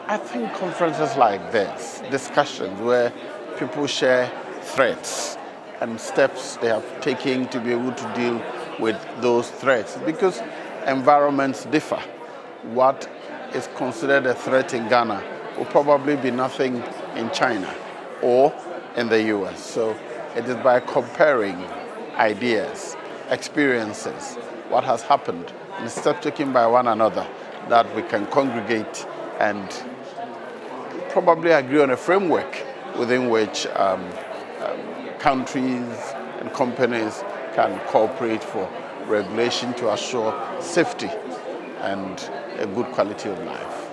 I think conferences like this, discussions where people share threats and steps they have taken to be able to deal with those threats, because environments differ. What is considered a threat in Ghana will probably be nothing in China or in the US. So it is by comparing ideas, experiences, what has happened, and steps taken by one another that we can congregate and probably agree on a framework within which countries and companies can cooperate for regulation to assure safety and a good quality of life.